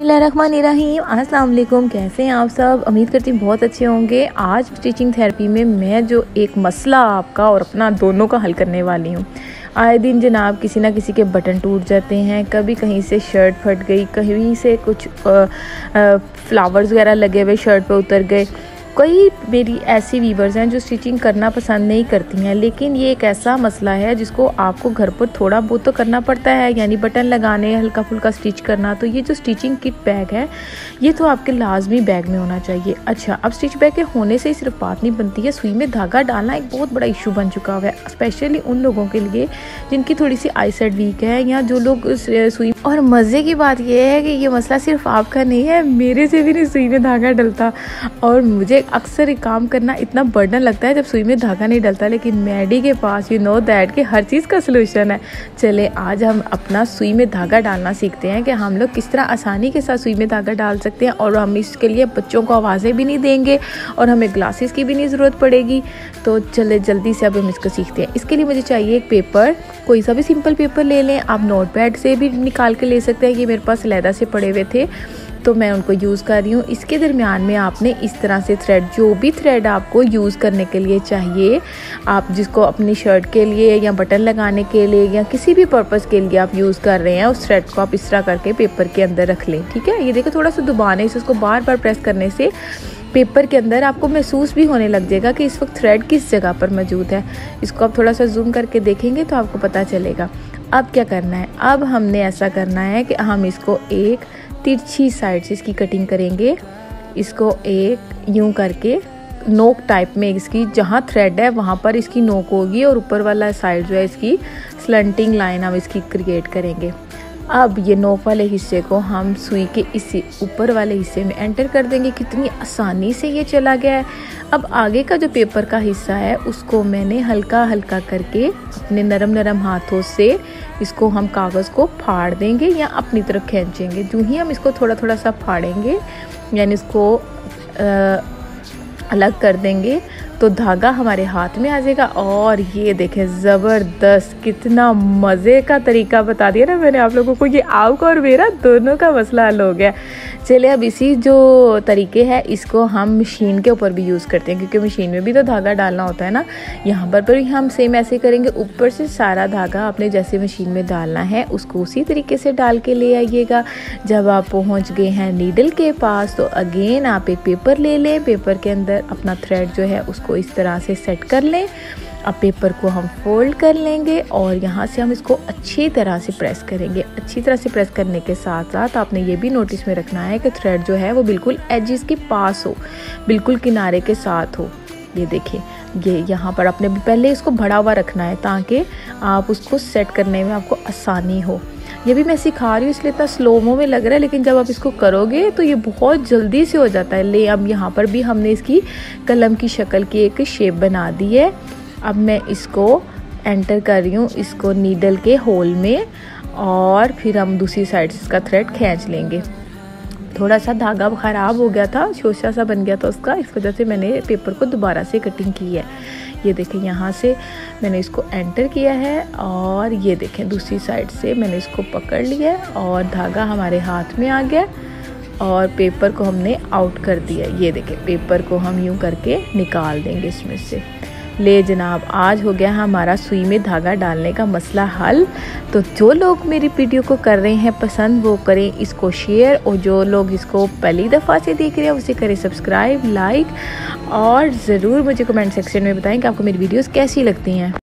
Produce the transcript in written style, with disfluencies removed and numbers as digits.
बिस्मिल्लाहिर्रहमानिर्रहीम। अस्सलाम वालेकुम। कैसे हैं आप सब? उम्मीद करती हूँ बहुत अच्छे होंगे। आज स्टिचिंग थेरेपी में मैं जो एक मसला आपका और अपना दोनों का हल करने वाली हूँ। आए दिन जनाब किसी ना किसी के बटन टूट जाते हैं, कभी कहीं से शर्ट फट गई, कहीं से कुछ फ्लावर्स वगैरह लगे हुए शर्ट पे उतर गए। कई मेरी ऐसी वीवर्स हैं जो स्टिचिंग करना पसंद नहीं करती हैं, लेकिन ये एक ऐसा मसला है जिसको आपको घर पर थोड़ा बहुत तो करना पड़ता है, यानी बटन लगाने, हल्का फुल्का स्टिच करना। तो ये जो स्टिचिंग किट बैग है ये तो आपके लाजमी बैग में होना चाहिए। अच्छा, अब स्टिच बैग के होने से ही सिर्फ बात नहीं बनती है, सुई में धागा डालना एक बहुत बड़ा इशू बन चुका हुआ है, स्पेशली उन लोगों के लिए जिनकी थोड़ी सी आईसाइट वीक है या जो लोग सुई। और मज़े की बात यह है कि ये मसला सिर्फ आपका नहीं है, मेरे से भी नहीं सुई में धागा डलता। और मुझे अक्सर एक काम करना इतना बर्डन लगता है जब सुई में धागा नहीं डलता, लेकिन मैडी के पास यू नो दैट कि हर चीज़ का सलूशन है। चले आज हम अपना सुई में धागा डालना सीखते हैं कि हम लोग किस तरह आसानी के साथ सुई में धागा डाल सकते हैं, और हम इसके लिए बच्चों को आवाज़ें भी नहीं देंगे और हमें ग्लासेस की भी नहीं ज़रूरत पड़ेगी। तो चले जल्दी से अब हम इसको सीखते हैं। इसके लिए मुझे चाहिए एक पेपर, कोई सा भी सिंपल पेपर ले लें, आप नोटपैड से भी निकाल के ले सकते हैं। ये मेरे पास अलहदा से पड़े हुए थे तो मैं उनको यूज़ कर रही हूँ। इसके दरमियान में आपने इस तरह से थ्रेड, जो भी थ्रेड आपको यूज़ करने के लिए चाहिए, आप जिसको अपनी शर्ट के लिए या बटन लगाने के लिए या किसी भी पर्पज़ के लिए आप यूज़ कर रहे हैं, उस थ्रेड को आप इस तरह करके पेपर के अंदर रख लें। ठीक है, ये देखो थोड़ा सा दबाने से, उसको बार बार प्रेस करने से पेपर के अंदर आपको महसूस भी होने लग जाएगा कि इस वक्त थ्रेड किस जगह पर मौजूद है। इसको आप थोड़ा सा जूम करके देखेंगे तो आपको पता चलेगा। अब क्या करना है, अब हमने ऐसा करना है कि हम इसको एक तिरछी साइड से इसकी कटिंग करेंगे। इसको एक यूं करके नोक टाइप में इसकी, जहाँ थ्रेड है वहाँ पर इसकी नोक होगी और ऊपर वाला साइड जो है इसकी स्लंटिंग लाइन हम इसकी क्रिएट करेंगे। अब ये नोक वाले हिस्से को हम सुई के इसी ऊपर वाले हिस्से में एंटर कर देंगे। कितनी आसानी से ये चला गया है। अब आगे का जो पेपर का हिस्सा है उसको मैंने हल्का हल्का करके अपने नरम नरम हाथों से इसको हम कागज़ को फाड़ देंगे या अपनी तरफ खींचेंगे। जो ही हम इसको थोड़ा थोड़ा सा फाड़ेंगे यानी इसको अलग कर देंगे तो धागा हमारे हाथ में आ जाएगा। और ये देखें ज़बरदस्त, कितना मज़े का तरीका बता दिया ना मैंने आप लोगों को। ये आपका और मेरा दोनों का मसला हल हो गया। चले अब इसी जो तरीके है इसको हम मशीन के ऊपर भी यूज़ करते हैं, क्योंकि मशीन में भी तो धागा डालना होता है ना। यहाँ पर भी हम सेम ऐसे करेंगे, ऊपर से सारा धागा आपने जैसे मशीन में डालना है उसको उसी तरीके से डाल के ले आइएगा। जब आप पहुँच गए हैं नीडल के पास तो अगेन आप एक पेपर ले लें, पेपर के अंदर अपना थ्रेड जो है उसको इस तरह से सेट कर लें। अब पेपर को हम फोल्ड कर लेंगे और यहाँ से हम इसको अच्छी तरह से प्रेस करेंगे। अच्छी तरह से प्रेस करने के साथ साथ आपने ये भी नोटिस में रखना है कि थ्रेड जो है वो बिल्कुल एजेस के पास हो, बिल्कुल किनारे के साथ हो। ये देखिए, ये यहाँ पर आपने पहले इसको बढ़ा हुआ रखना है ताकि आप उसको सेट करने में आपको आसानी हो। ये भी मैं सिखा रही हूँ इसलिए इतना स्लोमो में लग रहा है, लेकिन जब आप इसको करोगे तो ये बहुत जल्दी से हो जाता है। ले अब यहाँ पर भी हमने इसकी कलम की शक्ल की एक शेप बना दी है। अब मैं इसको एंटर कर रही हूँ इसको नीडल के होल में, और फिर हम दूसरी साइड से इसका थ्रेड खींच लेंगे। थोड़ा सा धागा ख़राब हो गया था, शोशा सा बन गया था उसका, इस वजह से मैंने पेपर को दोबारा से कटिंग की है। ये देखें यहाँ से मैंने इसको एंटर किया है और ये देखें दूसरी साइड से मैंने इसको पकड़ लिया और धागा हमारे हाथ में आ गया और पेपर को हमने आउट कर दिया। ये देखें पेपर को हम यूँ करके निकाल देंगे इसमें से। ले जनाब, आज हो गया हमारा सुई में धागा डालने का मसला हल। तो जो लोग मेरी वीडियो को कर रहे हैं पसंद वो करें इसको शेयर, और जो लोग इसको पहली दफ़ा से देख रहे हैं उसे करें सब्सक्राइब, लाइक, और ज़रूर मुझे कमेंट सेक्शन में बताएं कि आपको मेरी वीडियोस कैसी लगती हैं।